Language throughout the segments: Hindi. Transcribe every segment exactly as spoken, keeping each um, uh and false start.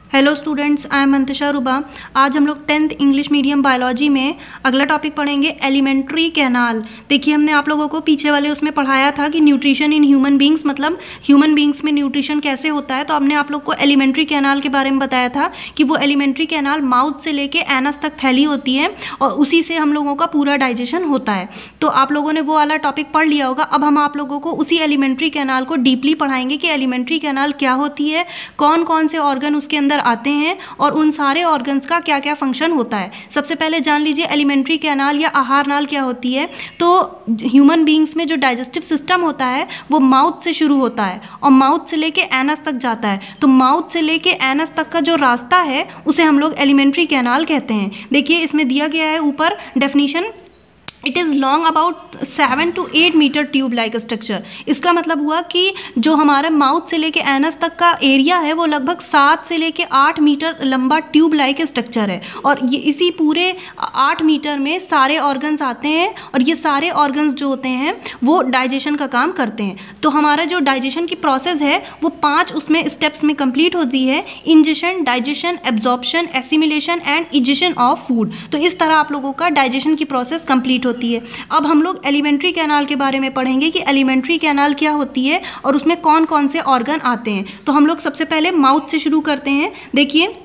Hello students, I am Mantisha Ruba. आज हम लोग टेंथ इंग्लिश मीडियम बायोलॉजी में अगला टॉपिक पढ़ेंगे एलिमेंट्री कैनाल। देखिए, हमने आप लोगों को पीछे वाले उसमें पढ़ाया था कि न्यूट्रिशन इन ह्यूमन बींग्स, मतलब ह्यूमन बींग्स में न्यूट्रिशन कैसे होता है। तो हमने आप लोग को एलिमेंट्री कैनाल के बारे में बताया था कि वो एलिमेंट्री कैनाल माउथ से लेके एनस तक फैली होती है और उसी से हम लोगों का पूरा डाइजेशन होता है। तो आप लोगों ने वो वाला टॉपिक पढ़ लिया होगा। अब हम आप लोगों को उसी एलिमेंट्री कैनाल को डीपली पढ़ाएंगे कि एलिमेंट्री कैनाल क्या होती है, कौन कौन से ऑर्गन उसके अंदर आते हैं और उन सारे ऑर्गन्स का क्या क्या फंक्शन होता है। सबसे पहले जान लीजिए एलिमेंट्री कैनाल या आहार नाल क्या होती है। तो ह्यूमन बींग्स में जो डाइजेस्टिव सिस्टम होता है वो माउथ से शुरू होता है और माउथ से लेके एनस तक जाता है। तो माउथ से लेके एनस तक का जो रास्ता है उसे हम लोग एलिमेंट्री कैनाल कहते हैं। देखिए, इसमें दिया गया है ऊपर definition, it is long about seven to eight meter tube like structure. इसका मतलब हुआ कि जो हमारे माउथ से लेके एनस तक का एरिया है वो लगभग सात से लेके आठ मीटर लंबा ट्यूब लाइक स्ट्रक्चर है और ये इसी पूरे आठ मीटर में सारे ऑर्गन्स आते हैं और ये सारे ऑर्गन्स जो होते हैं वो डाइजेशन का काम करते हैं। तो हमारा जो डाइजेशन की प्रोसेस है वो पाँच उसमें स्टेप्स में कंप्लीट होती है: ingestion, digestion, absorption, assimilation and egestion of food. तो इस तरह आप लोगों का डाइजेशन की प्रोसेस कंप्लीट होती है। अब हम लोग एलिमेंट्री कैनाल के बारे में पढ़ेंगे कि एलिमेंट्री कैनाल क्या होती है और उसमें कौन कौन से ऑर्गन आते हैं। तो हम लोग सबसे पहले माउथ से शुरू करते हैं। देखिए,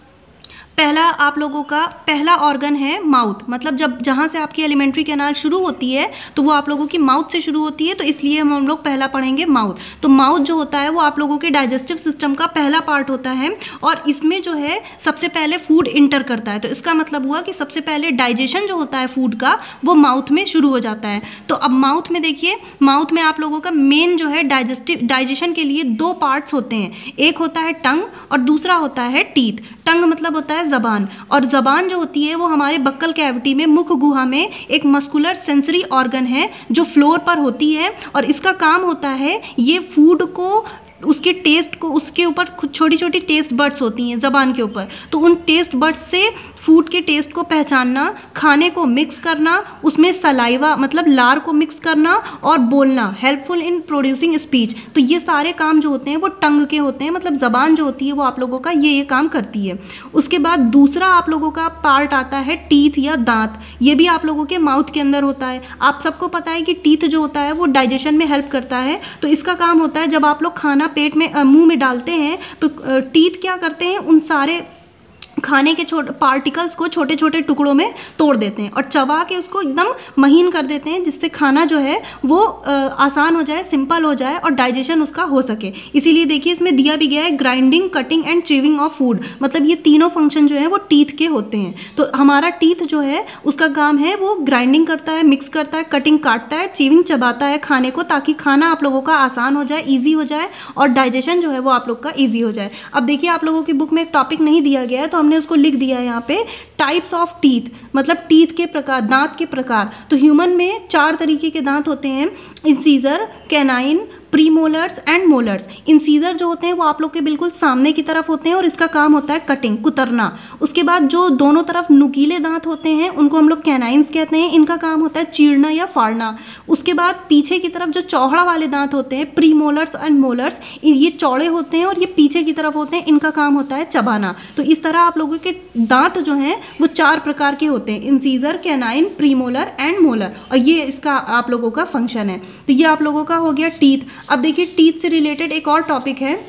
पहला आप लोगों का पहला ऑर्गन है माउथ, मतलब जब जहाँ से आपकी एलिमेंट्री कैनाल शुरू होती है तो वो आप लोगों की माउथ से शुरू होती है, तो इसलिए हम हम लोग पहला पढ़ेंगे माउथ। तो माउथ जो होता है वो आप लोगों के डाइजेस्टिव सिस्टम का पहला पार्ट होता है और इसमें जो है सबसे पहले फूड इंटर करता है। तो इसका मतलब हुआ कि सबसे पहले डाइजेशन जो होता है फूड का वो माउथ में शुरू हो जाता है। तो अब माउथ में देखिए, माउथ में आप लोगों का मेन जो है डाइजेस्टिव डाइजेशन के लिए दो पार्ट्स होते हैं। एक होता है टंग और दूसरा होता है टीथ। टंग मतलब होता है जबान, और जबान जो होती है वो हमारे बक्कल कैविटी में मुख गुहा में एक मस्कुलर सेंसरी ऑर्गन है जो फ्लोर पर होती है और इसका काम होता है ये फूड को, उसके टेस्ट को, उसके ऊपर कुछ छोटी छोटी टेस्ट बड्स होती हैं जबान के ऊपर, तो उन टेस्ट बड्स से फूड के टेस्ट को पहचानना, खाने को मिक्स करना, उसमें सलाइवा मतलब लार को मिक्स करना और बोलना, हेल्पफुल इन प्रोड्यूसिंग स्पीच। तो ये सारे काम जो होते हैं वो टंग के होते हैं, मतलब ज़बान जो होती है वो आप लोगों का ये ये काम करती है। उसके बाद दूसरा आप लोगों का पार्ट आता है टीथ या दांत। ये भी आप लोगों के माउथ के अंदर होता है। आप सबको पता है कि टीथ जो होता है वो डाइजेशन में हेल्प करता है। तो इसका काम होता है जब आप लोग खाना पेट में मुंह में डालते हैं तो टीथ क्या करते हैं, उन सारे खाने के छोटे पार्टिकल्स को छोटे छोटे टुकड़ों में तोड़ देते हैं और चबा के उसको एकदम महीन कर देते हैं, जिससे खाना जो है वो आसान हो जाए, सिंपल हो जाए और डाइजेशन उसका हो सके। इसीलिए देखिए इसमें दिया भी गया है grinding, cutting and chewing of food, मतलब ये तीनों फंक्शन जो है वो टीथ के होते हैं। तो हमारा टीथ जो है उसका काम है वो ग्राइंडिंग करता है, मिक्स करता है, कटिंग काटता है, चीविंग चबाता है खाने को, ताकि खाना आप लोगों का आसान हो जाए, ईजी हो जाए और डाइजेशन जो है वो आप लोग का ईजी हो जाए। अब देखिए, आप लोगों की बुक में एक टॉपिक नहीं दिया गया है तो हमने उसको लिख दिया है यहाँ पे, टाइप्स ऑफ टीथ, मतलब टीथ के प्रकार, दांत के प्रकार। तो ह्यूमन में चार तरीके के दांत होते हैं: incisor, canine, premolars and molars. Incisor जो होते हैं वो आप लोग के बिल्कुल सामने की तरफ होते हैं और इसका काम होता है कटिंग, कुतरना। उसके बाद जो दोनों तरफ नुकीले दांत होते हैं उनको हम लोग कैनाइन्स कहते हैं, इनका काम होता है चीरना या फाड़ना। उसके बाद पीछे की तरफ जो चौड़ा वाले दांत होते हैं, प्रीमोलर्स एंड मोलर्स, ये चौड़े होते हैं और ये पीछे की तरफ होते हैं, इनका काम होता है चबाना। तो इस तरह आप लोगों के दांत जो हैं वो चार प्रकार के होते हैं: incisor, canine, premolar and molar, और ये इसका आप लोगों का फंक्शन है। तो ये आप लोगों का हो गया टीथ। अब देखिए, टीथ से रिलेटेड एक और टॉपिक है।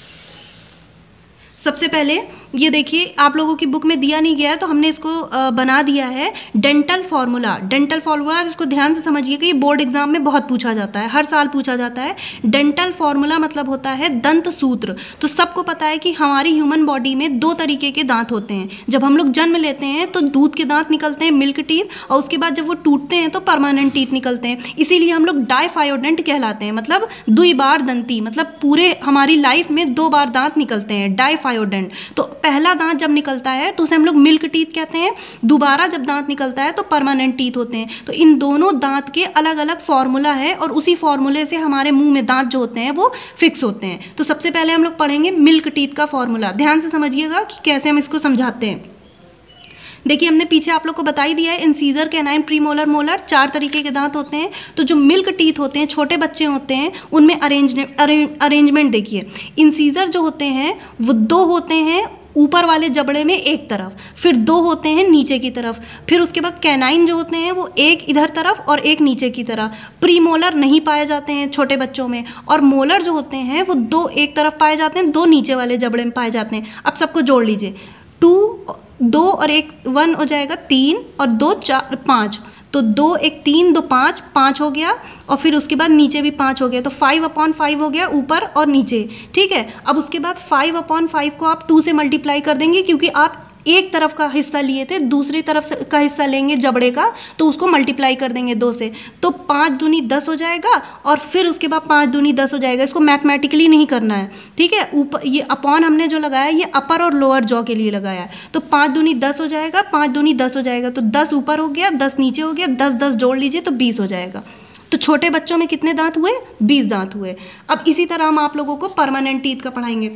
सबसे पहले ये देखिए, आप लोगों की बुक में दिया नहीं गया है तो हमने इसको बना दिया है, डेंटल फार्मूला। डेंटल फार्मूला, इसको ध्यान से समझिए कि ये बोर्ड एग्जाम में बहुत पूछा जाता है, हर साल पूछा जाता है। डेंटल फार्मूला मतलब होता है दंत सूत्र। तो सबको पता है कि हमारी ह्यूमन बॉडी में दो तरीके के दांत होते हैं। जब हम लोग जन्म लेते हैं तो दूध के दांत निकलते हैं, मिल्क टीथ, और उसके बाद जब वो टूटते हैं तो परमानेंट टीथ निकलते हैं। इसीलिए हम लोग डाइफायोडेंट कहलाते हैं, मतलब दुई बार दंती, मतलब पूरे हमारी लाइफ में दो बार दांत निकलते हैं, डाइफायोडेंट। तो पहला दांत जब निकलता है तो उसे हम लोग मिल्क टीथ कहते हैं, दोबारा जब दांत निकलता है तो परमानेंट टीथ होते हैं। तो इन दोनों दांत के अलग अलग फॉर्मूला है और उसी फॉर्मूले से हमारे मुंह में दांत जो होते हैं वो फिक्स होते हैं। तो सबसे पहले हम लोग पढ़ेंगे मिल्क टीथ का फॉर्मूला। ध्यान से समझिएगा कि कैसे हम इसको समझाते हैं। देखिए, हमने पीछे आप लोग को बता ही दिया है, इंसीजर, कैनाइन, प्रीमोलर, मोलर, चार तरीके के दांत होते हैं। तो जो मिल्क टीथ होते हैं, छोटे बच्चे होते हैं, उनमें अरेंज अरेंजमेंट देखिए। इंसीजर जो होते हैं वो दो होते हैं ऊपर वाले जबड़े में एक तरफ, फिर दो होते हैं नीचे की तरफ, फिर उसके बाद कैनाइन जो होते हैं वो एक इधर तरफ और एक नीचे की तरफ। प्रीमोलर नहीं पाए जाते हैं छोटे बच्चों में, और मोलर जो होते हैं वो दो एक तरफ पाए जाते हैं, दो नीचे वाले जबड़े में पाए जाते हैं। अब सबको जोड़ लीजिए, टू दो और एक वन हो जाएगा तीन, और दो चार पाँच, तो दो एक तीन दो पाँच, पाँच हो गया, और फिर उसके बाद नीचे भी पाँच हो गया, तो फाइव अपॉन फाइव हो गया ऊपर और नीचे। ठीक है, अब उसके बाद फाइव अपॉन फाइव को आप टू से मल्टीप्लाई कर देंगे, क्योंकि आप एक तरफ का हिस्सा लिए थे, दूसरी तरफ का हिस्सा लेंगे जबड़े का, तो उसको मल्टीप्लाई कर देंगे दो से, तो पाँच दूनी दस हो जाएगा, और फिर उसके बाद पाँच दूनी दस हो जाएगा। इसको मैथमेटिकली नहीं करना है, ठीक है। ऊपर ये अपॉन हमने जो लगाया ये अपर और लोअर जॉ के लिए लगाया है, तो पाँच दूनी दस हो जाएगा, पाँच दूनी दस हो जाएगा, तो दस ऊपर हो गया, दस नीचे हो गया, दस दस जोड़ लीजिए तो बीस हो जाएगा। तो छोटे बच्चों में कितने दांत हुए? बीस दांत हुए। अब इसी तरह हम आप लोगों को परमानेंट टीथ का पढ़ाएंगे।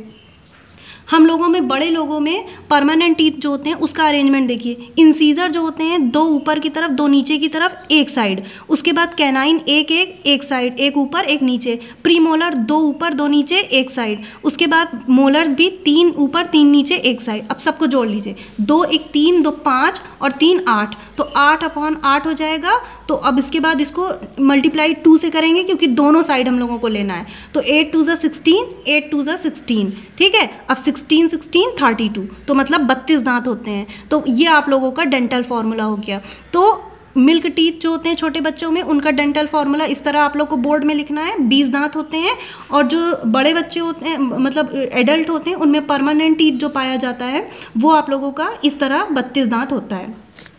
हम लोगों में, बड़े लोगों में परमानेंट टीथ जो होते हैं उसका अरेंजमेंट देखिए। इंसीजर जो होते हैं दो ऊपर की तरफ, दो नीचे की तरफ, एक साइड। उसके बाद कैनाइन एक एक एक साइड, एक ऊपर एक नीचे। प्रीमोलर दो ऊपर दो नीचे एक साइड। उसके बाद मोलर्स भी तीन ऊपर तीन नीचे एक साइड। अब सबको जोड़ लीजिए, दो एक तीन, दो पाँच और तीन आठ, तो आठ अपॉन आठ हो जाएगा। तो अब इसके बाद इसको मल्टीप्लाई टू से करेंगे, क्योंकि दोनों साइड हम लोगों को लेना है। तो एट टू ज़ा सिक्सटीन, एट टू ज़ा सिक्सटीन, ठीक है। अब सिक्सटीन सिक्सटीन थर्टी टू, तो मतलब बत्तीस दांत होते हैं। तो ये आप लोगों का डेंटल फार्मूला हो गया। तो मिल्क टीथ जो होते हैं छोटे बच्चों में, उनका डेंटल फार्मूला इस तरह आप लोग को बोर्ड में लिखना है। बीस दांत होते हैं, और जो बड़े बच्चे होते हैं, मतलब एडल्ट होते हैं, उनमें परमानेंट टीथ जो पाया जाता है वो आप लोगों का इस तरह बत्तीस दांत होता है।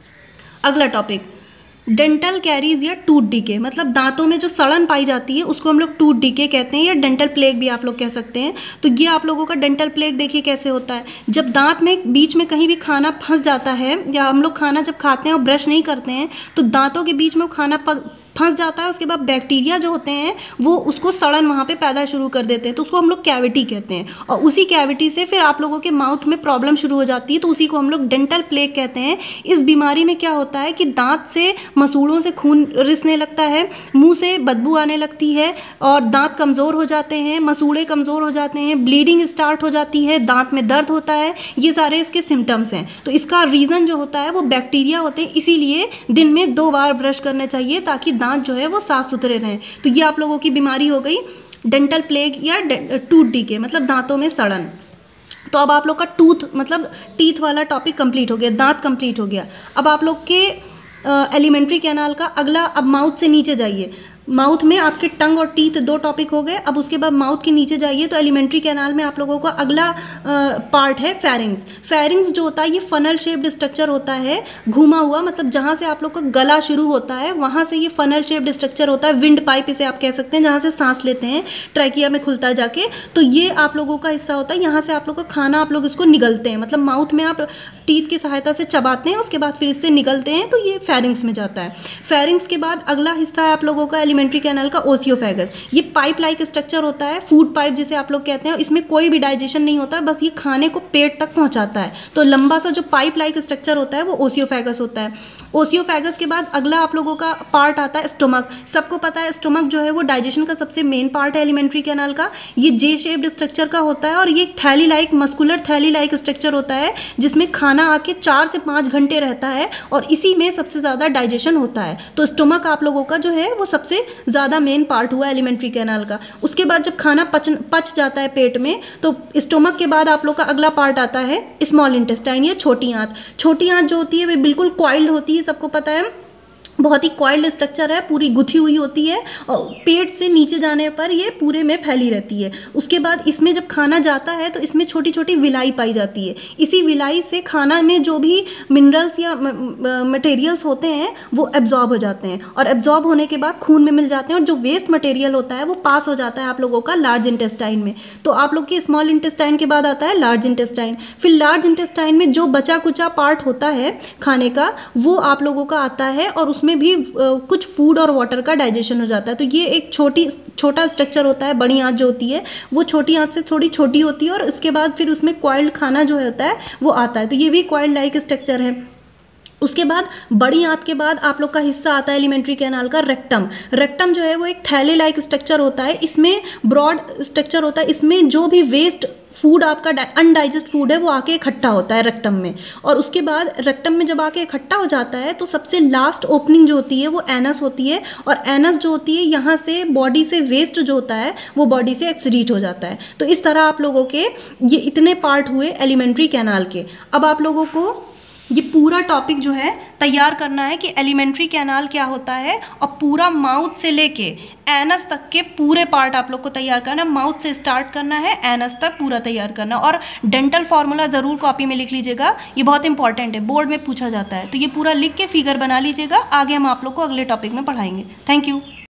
अगला टॉपिक, डेंटल कैरीज या टूथ डीके, मतलब दांतों में जो सड़न पाई जाती है उसको हम लोग टूथ डीके कहते हैं, या डेंटल प्लेग भी आप लोग कह सकते हैं। तो ये आप लोगों का डेंटल प्लेग देखिए कैसे होता है। जब दांत में बीच में कहीं भी खाना फंस जाता है, या हम लोग खाना जब खाते हैं और ब्रश नहीं करते हैं, तो दांतों के बीच में वो खाना फंस जाता है। उसके बाद बैक्टीरिया जो होते हैं वो उसको सड़न वहाँ पे पैदा शुरू कर देते हैं, तो उसको हम लोग कैविटी कहते हैं। और उसी कैविटी से फिर आप लोगों के माउथ में प्रॉब्लम शुरू हो जाती है, तो उसी को हम लोग डेंटल प्लेग कहते हैं। इस बीमारी में क्या होता है कि दांत से, मसूड़ों से खून रिसने लगता है, मुंह से बदबू आने लगती है, और दांत कमज़ोर हो जाते हैं, मसूड़े कमज़ोर हो जाते हैं, ब्लीडिंग स्टार्ट हो जाती है, दांत में दर्द होता है। ये सारे इसके सिम्टम्स हैं। तो इसका रीज़न जो होता है वो बैक्टीरिया होते हैं, इसीलिए दिन में दो बार ब्रश करना चाहिए, ताकि दांत जो है वो साफ सुथरे रहें। तो ये आप लोगों की बीमारी हो गई डेंटल प्लेग या टूथ डीके, मतलब दांतों में सड़न। तो अब आप लोग का टूथ मतलब टीथ वाला टॉपिक कंप्लीट हो गया, दांत कंप्लीट हो गया। अब आप लोग के एलिमेंट्री कैनाल का अगला, अब माउथ से नीचे जाइए। माउथ में आपके टंग और टीथ दो टॉपिक हो गए। अब उसके बाद माउथ के नीचे जाइए तो एलिमेंट्री कैनाल में आप लोगों का अगला पार्ट है फेरिंग्स। फेरिंग्स जो होता है ये फनल शेप्ड स्ट्रक्चर होता है, घुमा हुआ, मतलब जहाँ से आप लोग का गला शुरू होता है वहाँ से ये फनल शेप्ड स्ट्रक्चर होता है। विंड पाइप इसे आप कह सकते हैं, जहाँ से सांस लेते हैं, ट्रैकिया में खुलता है जाके। तो ये आप लोगों का हिस्सा होता है, यहाँ से आप लोग का खाना आप लोग इसको निगलते हैं, मतलब माउथ में आप टीथ की सहायता से चबाते हैं, उसके बाद फिर इससे निगलते हैं, तो ये फेरिंग्स में जाता है। फेरिंग्स के बाद अगला हिस्सा है आप लोगों का एलिमेंट्री कैनाल का ओसियोफेगस। ये पाइप लाइक स्ट्रक्चर होता है, फूड पाइप जिसे आप लोग कहते हैं। इसमें कोई भी डाइजेशन नहीं होता है, बस ये खाने को पेट तक पहुंचाता है। तो लंबा सा जो पाइप लाइक स्ट्रक्चर होता है वो ओसियोफेगस होता है। ओसियोफेगस के बाद अगला आप लोगों का पार्ट आता है स्टोमक। सबको पता है स्टोमक जो है वो डाइजेशन का सबसे मेन पार्ट है एलिमेंट्री कैनाल का। ये जे शेप्ड स्ट्रक्चर का होता है, और ये थैली लाइक, मस्कुलर थैली लाइक स्ट्रक्चर होता है, जिसमें खाना आके चार से पाँच घंटे रहता है, और इसी में सबसे ज़्यादा डाइजेशन होता है। तो स्टोमक आप लोगों का जो है वो सबसे ज़्यादा मेन पार्ट हुआ एलिमेंट्री कैनाल का। उसके बाद जब खाना पच पच जाता है पेट में, तो स्टोमक के बाद आप लोग का अगला पार्ट आता है स्मॉल इंटेस्टाइन या छोटी आंत। छोटी आंत जो होती है वे बिल्कुल कॉइल्ड होती है, सबको पता है, बहुत ही कॉइल्ड स्ट्रक्चर है, पूरी गुथी हुई होती है, और पेट से नीचे जाने पर ये पूरे में फैली रहती है। उसके बाद इसमें जब खाना जाता है तो इसमें छोटी छोटी विलाई पाई जाती है। इसी विलाई से खाना में जो भी मिनरल्स या मटेरियल्स होते हैं वो एब्जॉर्ब हो जाते हैं, और एब्जॉर्ब होने के बाद खून में मिल जाते हैं, और जो वेस्ट मटेरियल होता है वो पास हो जाता है आप लोगों का लार्ज इंटेस्टाइन में। तो आप लोग की स्मॉल इंटेस्टाइन के बाद आता है लार्ज इंटेस्टाइन। फिर लार्ज इंटेस्टाइन में जो बचा कुचा पार्ट होता है खाने का वो आप लोगों का आता है, और उसमें भी कुछ फूड और वाटर का डाइजेशन हो जाता है। तो ये एक छोटी छोटा स्ट्रक्चर होता है। बड़ी आंत जो होती है वो छोटी आंत से थोड़ी छोटी होती है, और उसके बाद फिर उसमें कॉइल्ड खाना जो होता है वो आता है। तो ये भी कॉइल्ड लाइक स्ट्रक्चर है। उसके बाद बड़ी आंत के बाद आप लोग का हिस्सा आता है एलिमेंट्री कैनाल का रेक्टम। रेक्टम जो है वो एक थैले लाइक स्ट्रक्चर होता है, इसमें ब्रॉड स्ट्रक्चर होता है, इसमें जो भी वेस्ट फूड आपका अनडाइजेस्ट फूड है वो आके इकट्ठा होता है रेक्टम में। और उसके बाद रेक्टम में जब आके इकट्ठा हो जाता है तो सबसे लास्ट ओपनिंग जो होती है वो एनस होती है, और एनस जो होती है यहाँ से बॉडी से वेस्ट जो होता है वो बॉडी से एक्सक्रीट हो जाता है। तो इस तरह आप लोगों के ये इतने पार्ट हुए एलिमेंट्री कैनाल के। अब आप लोगों को ये पूरा टॉपिक जो है तैयार करना है कि एलिमेंट्री कैनाल क्या होता है, और पूरा माउथ से लेके एनस तक के पूरे पार्ट आप लोग को तैयार करना है। माउथ से स्टार्ट करना है, एनस तक पूरा तैयार करना। और डेंटल फार्मूला ज़रूर कॉपी में लिख लीजिएगा, ये बहुत इंपॉर्टेंट है, बोर्ड में पूछा जाता है। तो ये पूरा लिख के फिगर बना लीजिएगा, आगे हम आप लोग को अगले टॉपिक में पढ़ाएंगे। Thank you.